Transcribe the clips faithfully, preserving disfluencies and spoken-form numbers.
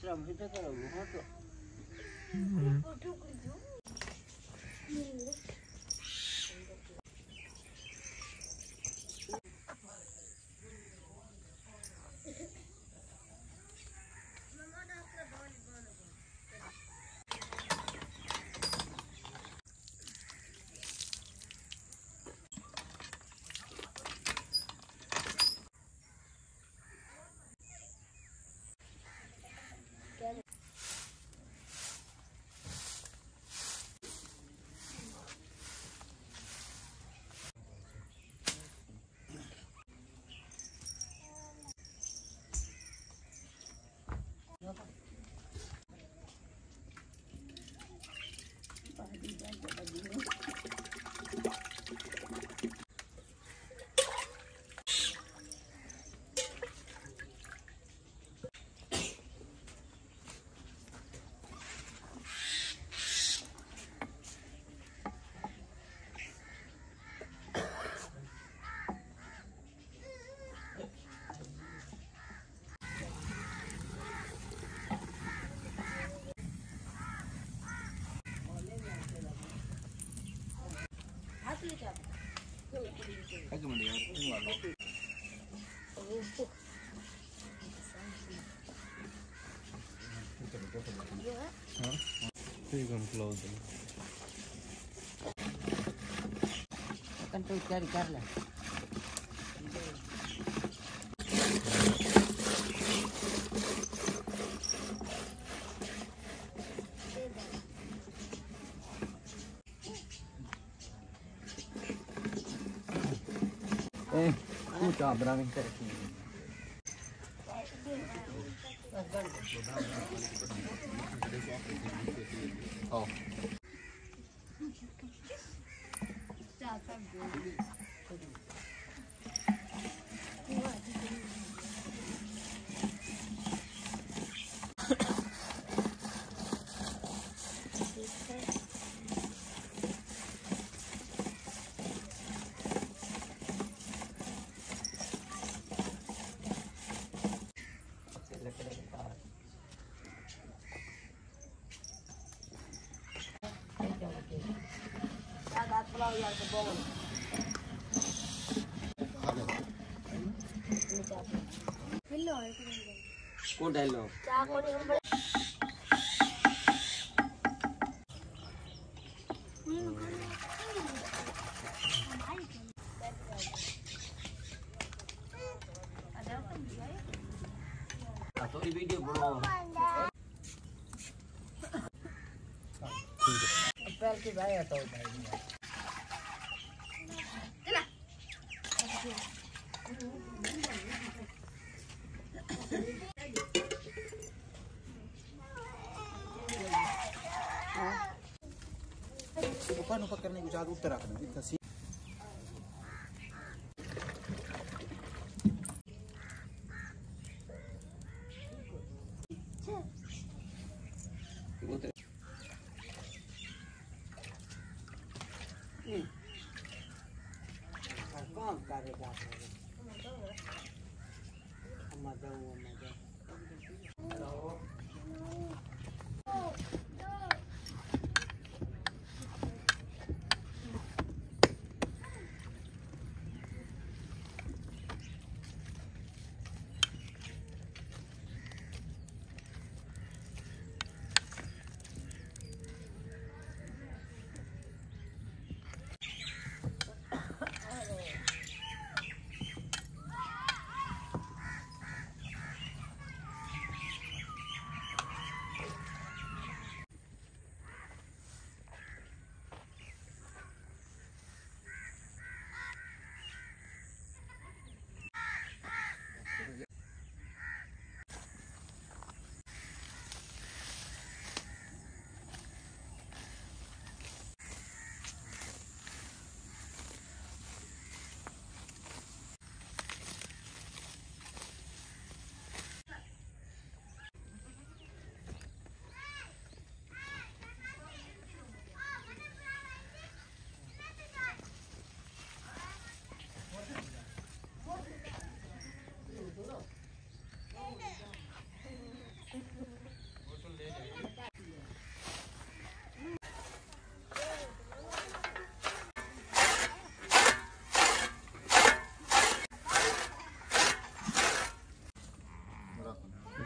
Control carry कर ले eh puta veramente oh कौन डायलॉग तो ये वीडियो बनाओ पैर के भाई आता है ऊपर ऊपर करने की ज्यादा उत्तर रखना इतना सी कौन करेगा मजा हुआ मजा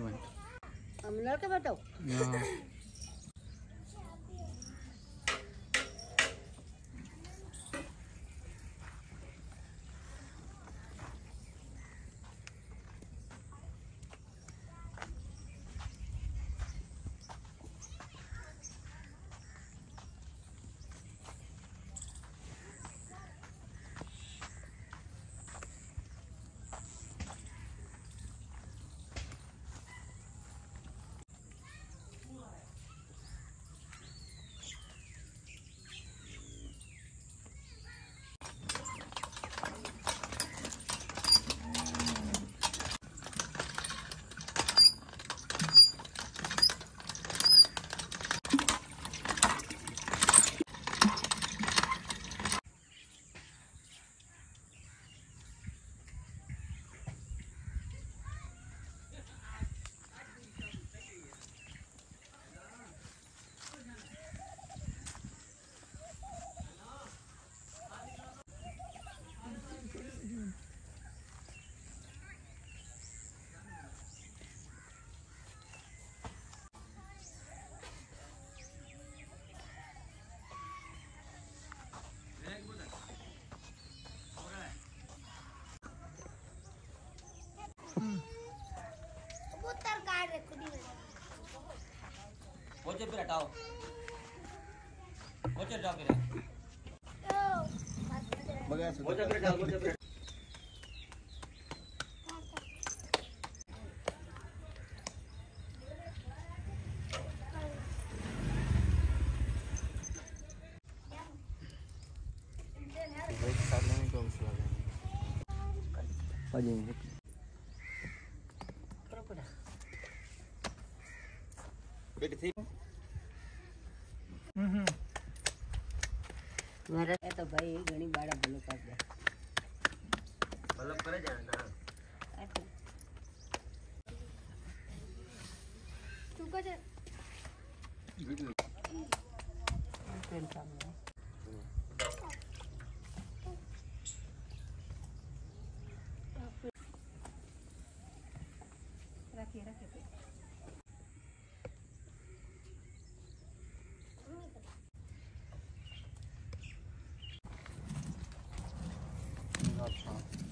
हम लड़के बताओ हां कबूतर काट रहे खुदी में पोचे पे हटाओ पोचे हटाओ फिर बगैर से पोचे पे हटाओ पोचे पे एक साल में तो उस लगा अजय बेटी थी हम्म हम्म मेरा तो भाई घणी बाड़ा भलो कर दे मतलब करे जाना तू को जा पेन काम है रखिए रखिए पे अच्छा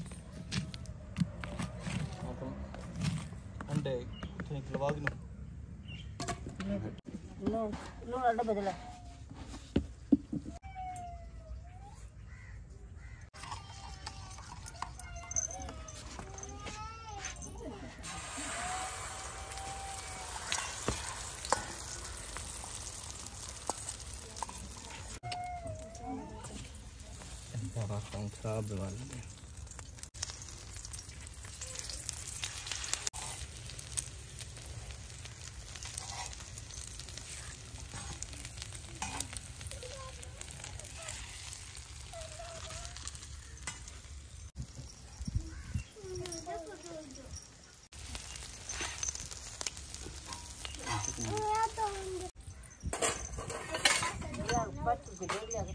अपन अंडे ठीक लगा दी नो नो अड्डा बदला बहुत खराब बीमारी है यार बच्चों को जोड़ लिया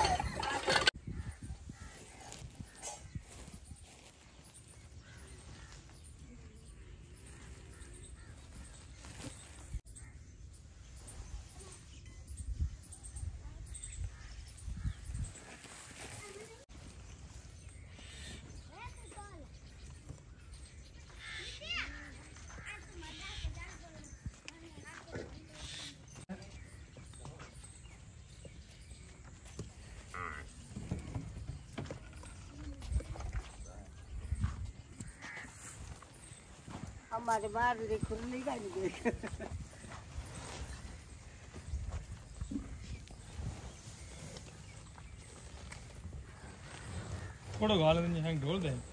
हमारे बाहर देखो नहीं का नहीं देख थोड़ा गाल में हैंग ढोल दे